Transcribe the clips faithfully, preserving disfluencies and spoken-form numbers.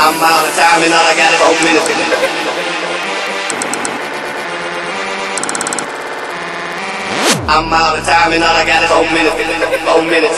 I'm out of time and all I got is four minutes. I'm out of time and all I got is four minutes. Four minutes.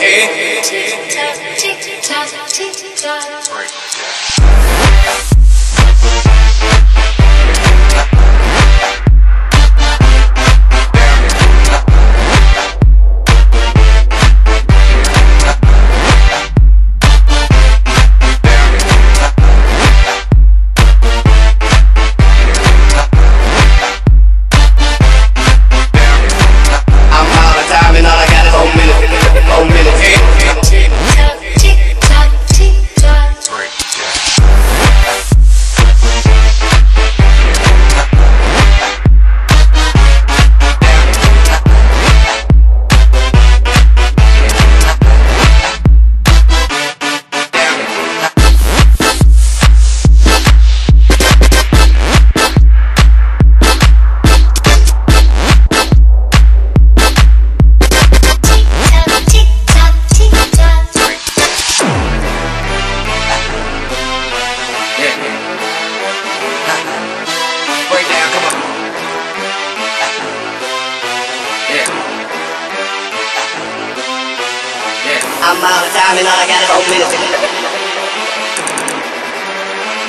I'm out of time and all I got is four minutes.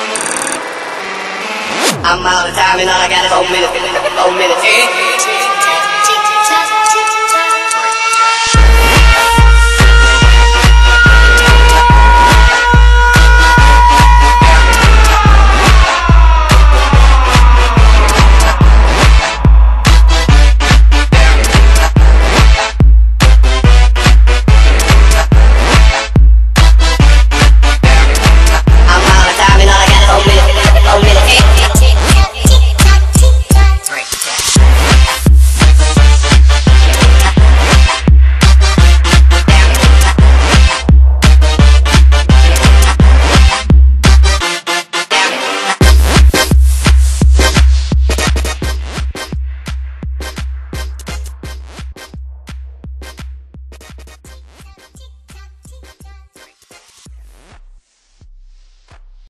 I'm out of time and all I got is four minutes. Four minutes.